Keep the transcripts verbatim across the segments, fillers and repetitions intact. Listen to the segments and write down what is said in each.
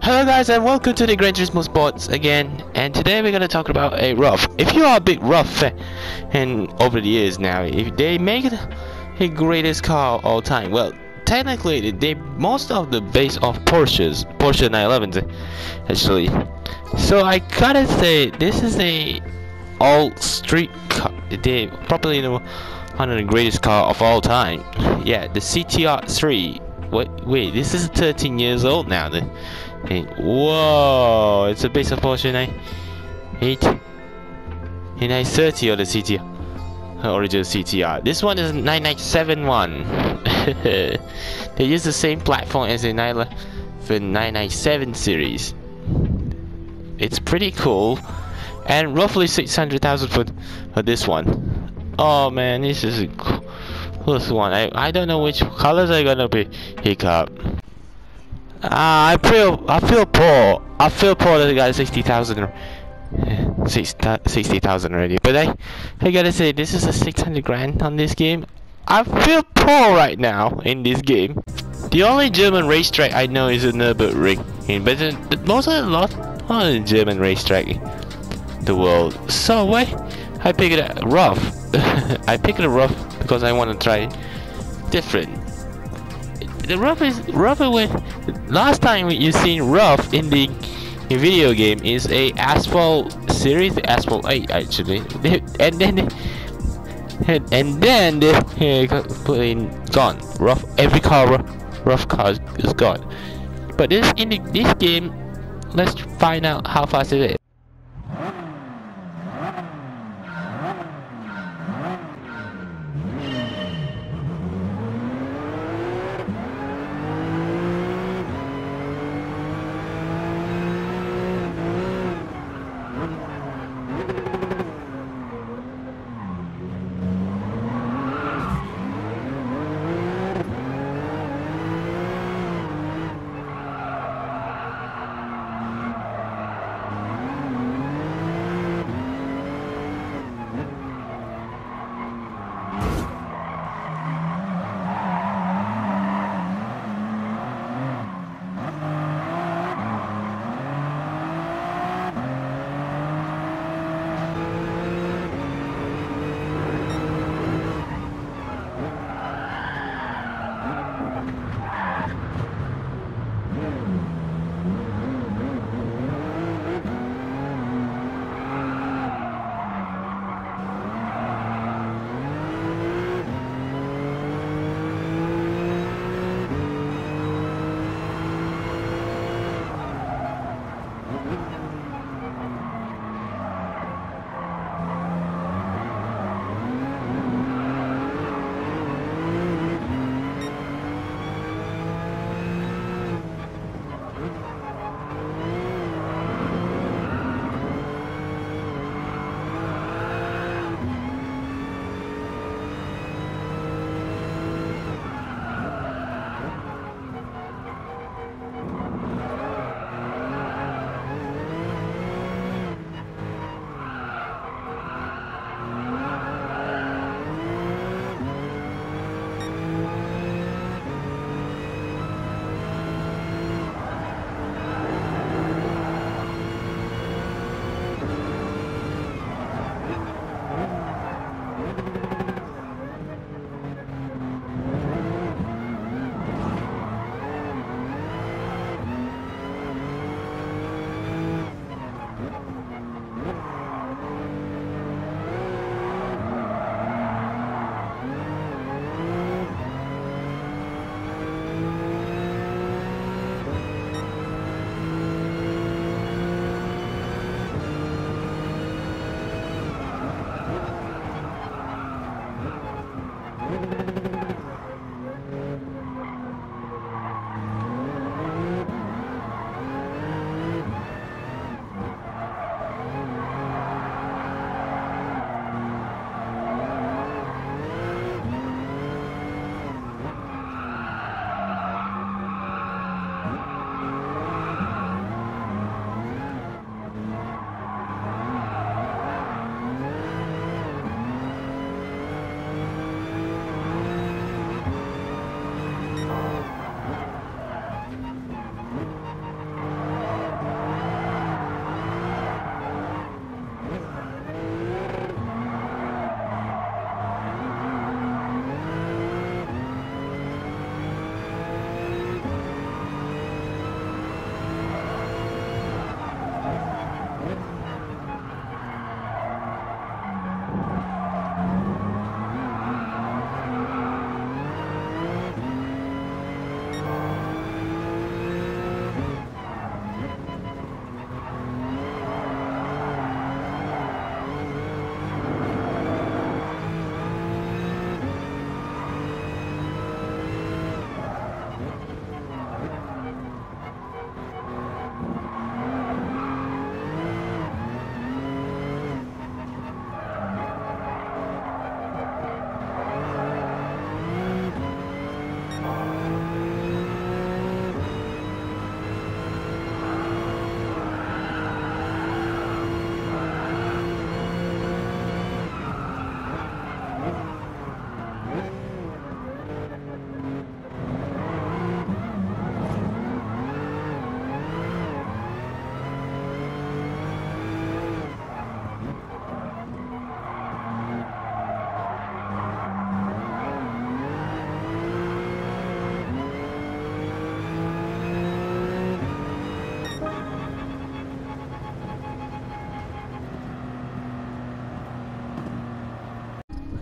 Hello guys and welcome to the Gran Turismo Sports again, and today we're gonna talk about a rough. If you are a big rough fan, and over the years now, if they make it the greatest car of all time, well, technically they most of the base of Porsches, Porsche nine elevens actually. So I gotta say this is a all street car. They probably know one of the greatest car of all time. Yeah, the C T R three. Wait, wait, this is thirteen years old now. The, hey, whoa, it's a base of Porsche nine eight, nine thirty or the C T R, original C T R. This one is nine nine seven one. They use the same platform as the nine ninety-seven series. It's pretty cool, and roughly six hundred thousand for for this one. Oh man, this is a cool. Plus one. I I don't know which colors are gonna be pick up. Ah, I feel I feel poor. I feel poor that I got sixty thousand, sixty thousand already. But I I gotta say this is a six hundred grand on this game. I feel poor right now in this game. The only German racetrack I know is a Nürburgring, but the, the, most of the lot of the German racetrack in the world. So why I picked it rough. I picked it rough because I want to try different. The rough is rougher with last time you seen rough in the in video game is a Asphalt series, Asphalt eight actually, and then and, and then they uh, put in gone rough. Every car rough, rough car is gone. But this in the, this game, let's find out how fast it is.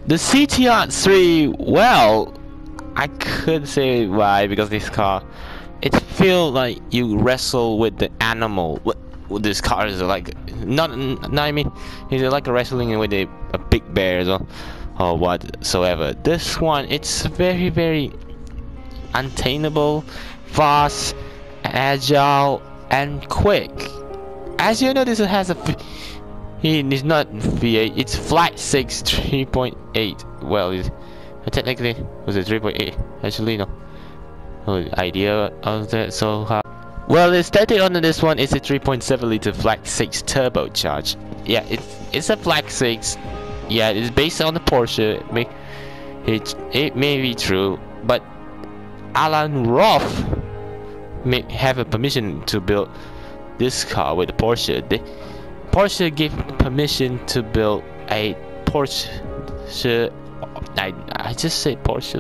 The C T R three, well, I could say why, because this car, it feels like you wrestle with the animal. With this car is like not, not I mean, it's like a wrestling with a, a big bear or, or whatsoever. This one, it's very very untainable, fast, agile, and quick. As you know, this has a it's not V eight, it's flat six three point eight. Well, it's, technically was it three point eight? Actually no. No idea of that. So how? Well, the stated on this one is a three point seven liter flat six turbocharged. Yeah, it's it's a flat six. Yeah, it's based on the Porsche. It may, it, it may be true, but Alan Roth may have a permission to build this car with the Porsche. The Porsche gave permission to build a Porsche. I I just said Porsche.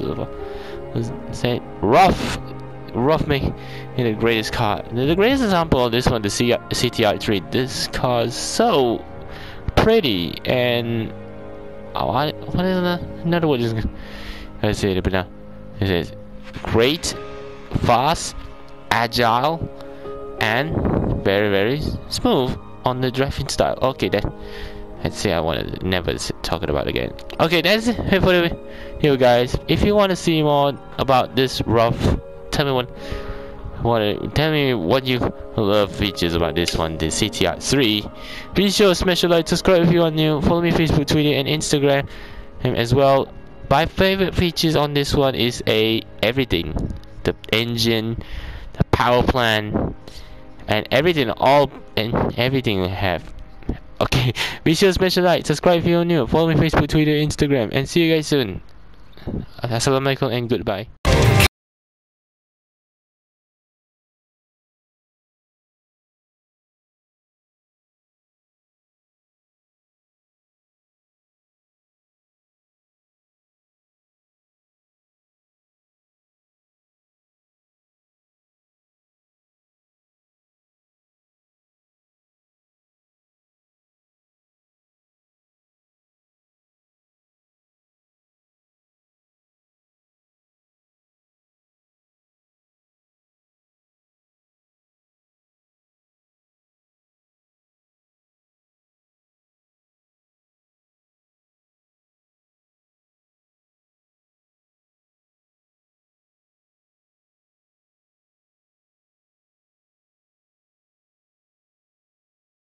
Say Roth. Rough me in the greatest car. The greatest example of this one, the C T R three. This car is so pretty and oh, I, what is that? Another word is I say it, but now it says great, fast, agile, and very very smooth on the driving style. Okay, then let's see. I want to never talk about it again. Okay, that's it for the video, guys. If you want to see more about this rough, tell me what, what tell me what you love features about this one, the C T R three. Be sure to smash a like, subscribe if you are new, follow me Facebook, Twitter, and Instagram as well. My favorite features on this one is a everything, the engine, the power plant, and everything. All and everything we have. Okay, be sure to smash a like, subscribe if you are new, follow me Facebook, Twitter, Instagram, and see you guys soon. Assalamualaikum and goodbye.